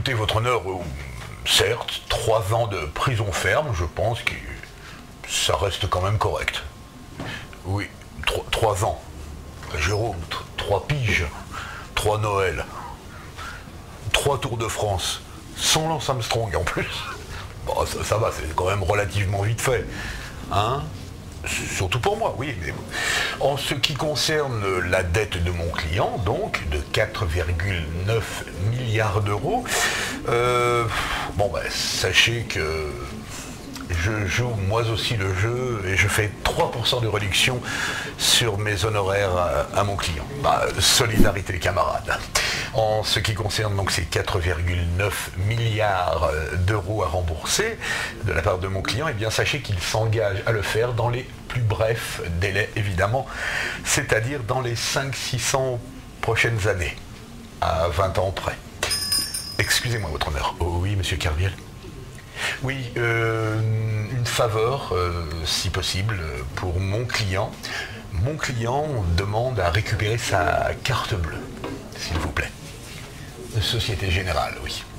écoutez, votre honneur, certes, 3 ans de prison ferme, je pense que ça reste quand même correct. Oui, 3 ans. Jérôme, 3 piges, 3 Noël, 3 Tours de France, sans Lance Armstrong en plus. Bon, ça va, c'est quand même relativement vite fait. Hein? Surtout pour moi, oui. Mais en ce qui concerne la dette de mon client, donc, de 4,9 milliards d'euros, sachez que je joue moi aussi le jeu et je fais 3% de réduction sur mes honoraires à mon client. Solidarité camarade. En ce qui concerne donc ces 4,9 milliards d'euros à rembourser de la part de mon client, eh bien sachez qu'il s'engage à le faire dans les plus brefs délais évidemment, c'est-à-dire dans les 500-600 prochaines années, à 20 ans près. Excusez-moi votre honneur. Oh oui, monsieur Kerviel. Oui, une faveur, si possible, pour mon client. Mon client demande à récupérer sa carte bleue, s'il vous plaît. Société Générale, oui.